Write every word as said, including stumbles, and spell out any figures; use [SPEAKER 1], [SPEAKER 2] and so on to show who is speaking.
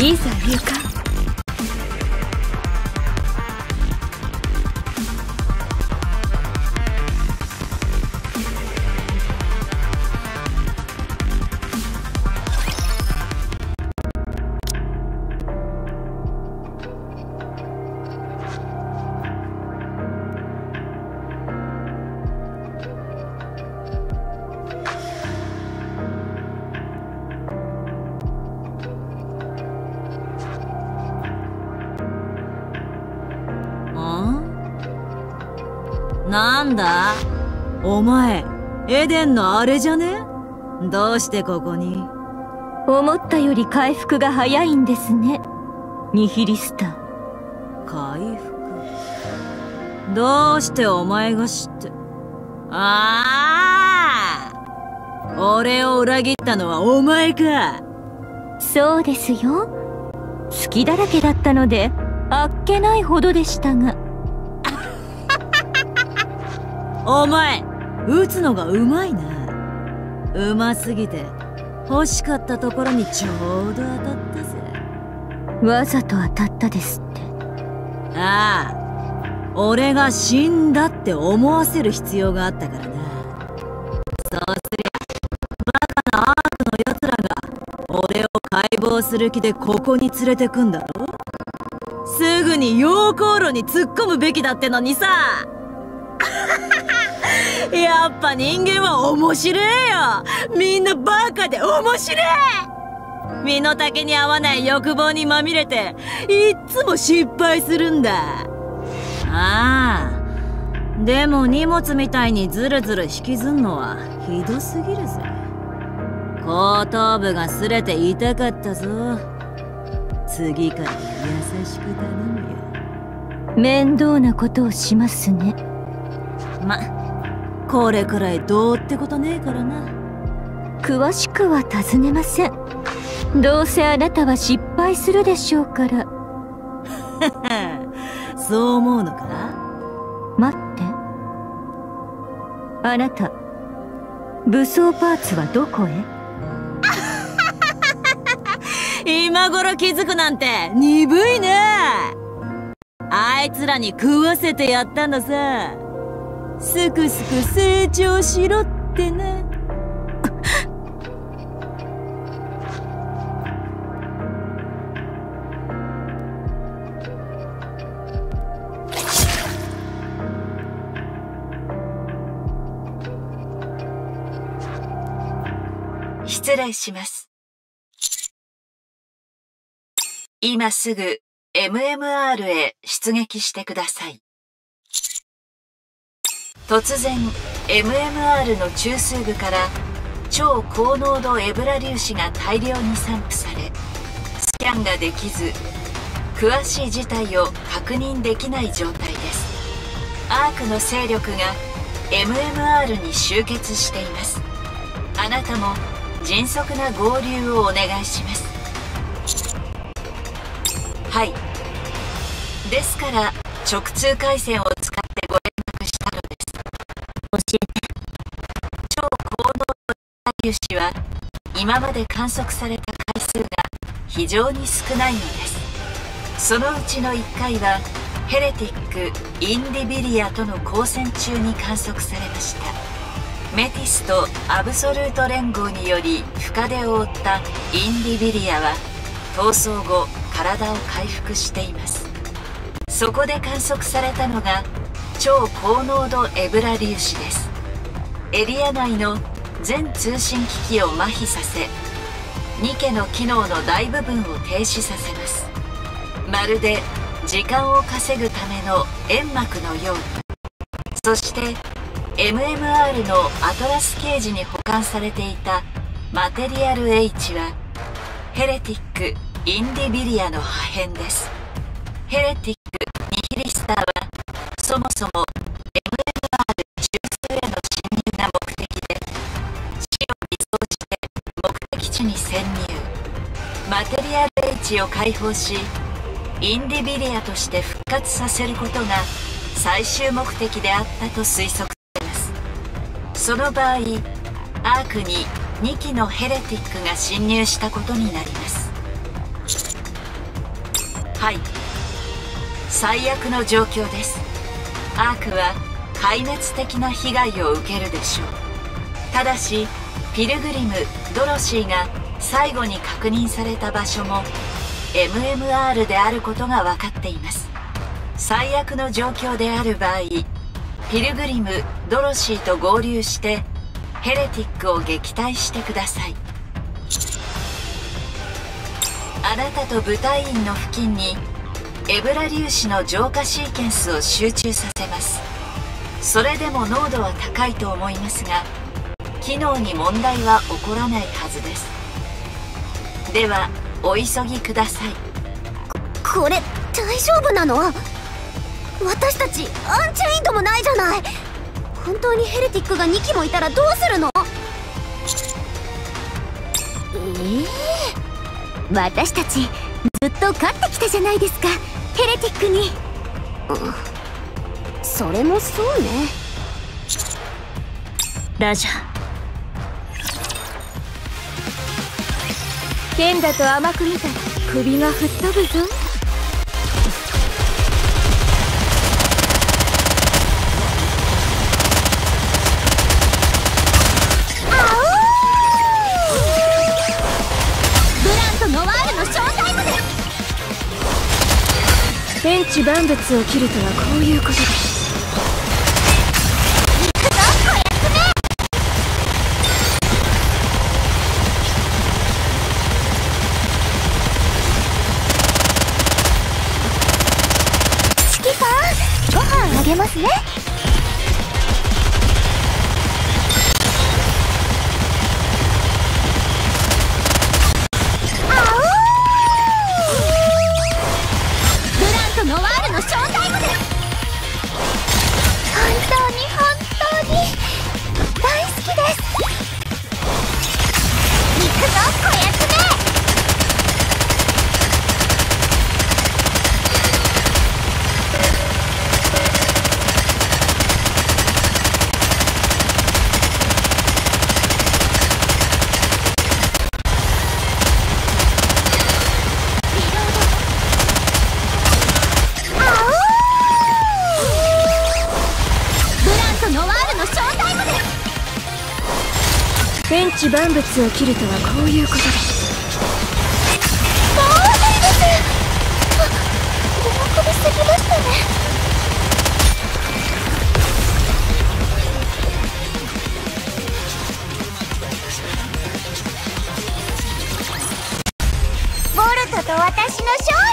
[SPEAKER 1] いざ行かん。
[SPEAKER 2] なんだお前、エデンのあれじゃね？どうしてここに？
[SPEAKER 1] 思ったより回復が早いんですね、ニヒリスター。
[SPEAKER 2] 回復？どうしてお前が知って？ああ、俺を裏切ったのはお前か。
[SPEAKER 1] そうですよ。好きだらけだったのであっけないほどでしたが。
[SPEAKER 2] お前、撃つのがうまいな。うますぎて欲しかったところにちょうど当たったぜ。
[SPEAKER 1] わざと当たったですって？
[SPEAKER 2] ああ、俺が死んだって思わせる必要があったからな。そうすりゃバカなアークのやつらが俺を解剖する気でここに連れてくんだろ。すぐに溶鉱炉に突っ込むべきだってのにさ。やっぱ人間は面白えよ。みんなバカで面白え。身の丈に合わない欲望にまみれていっつも失敗するんだ。ああ、でも荷物みたいにズルズル引きずんのはひどすぎるぜ。後頭部が擦れて痛かったぞ。次から優しく頼むよ。
[SPEAKER 1] 面倒なことをしますね。
[SPEAKER 2] ま、これくらいどうってことねえからな。
[SPEAKER 1] 詳しくは尋ねません。どうせあなたは失敗するでしょうから。
[SPEAKER 2] そう思うのか？
[SPEAKER 1] 待って、あなた武装パーツはどこへ？
[SPEAKER 2] 今頃気づくなんて鈍いね。あいつらに食わせてやったんださ。すくすく成長しろってな。
[SPEAKER 3] 失礼します。今すぐ エムエムアール へ出撃してください。突然 エムエムアール の中枢部から超高濃度エブラ粒子が大量に散布され、スキャンができず詳しい事態を確認できない状態です。アークの勢力が エムエムアール に集結しています。あなたも迅速な合流をお願いします。はい。ですから直通回線を使ってご連絡したのです。
[SPEAKER 1] 教えて。
[SPEAKER 3] 超高濃度粒子は今まで観測された回数が非常に少ないのです。そのうちのいっかいはヘレティック・インディビリアとの交戦中に観測されました。メティスとアブソルート連合により深手を負ったインディビリアは逃走後体を回復しています。そこで観測されたのが超高濃度エブラ粒子です。エリア内の全通信機器を麻痺させ、ニケの機能の大部分を停止させます。まるで時間を稼ぐための煙幕のように。そして エムエムアール のアトラスケージに保管されていたマテリアル H はヘレティック・インディビリアの破片です。ヘレティック・ニヒリスターはそもそも エムエムアール 中枢への侵入が目的で、死を偽装して目的地に潜入。マテリアル H を解放しインディビリアとして復活させることが最終目的であったと推測されます。その場合、アークににきのヘレティックが侵入したことになります。 はい、最悪の状況です。アークは壊滅的な被害を受けるでしょう。ただしピルグリム・ドロシーが最後に確認された場所も エムエムアール であることが分かっています。最悪の状況である場合、ピルグリム・ドロシーと合流してヘレティックを撃退してください。あなたと部隊員の付近にエブラ粒子の浄化シーケンスを集中させます。それでも濃度は高いと思いますが、機能に問題は起こらないはずです。ではお急ぎください。
[SPEAKER 4] これ大丈夫なの？私たちアンチェインドもないじゃない。本当にヘレティックがにきもいたらどうするの？
[SPEAKER 1] ええー、私たちずっと勝ってきたじゃないですか、ヘレティックに。
[SPEAKER 4] うん、それもそうね。
[SPEAKER 1] ラジャー、剣だと甘く見たら首が吹っ飛ぶぞ。天地万物を切るとはこういうことです。
[SPEAKER 4] 行くぞ、こやつめ。チキさん、ご飯あげますね。ノワールのショータイムです。本当に本当に大好きです。行くぞ、こやつめ。
[SPEAKER 1] 天地万物を切るとはこういうことです。
[SPEAKER 4] 当然です。あ、喜びすぎましたね。ボルトと私の勝利。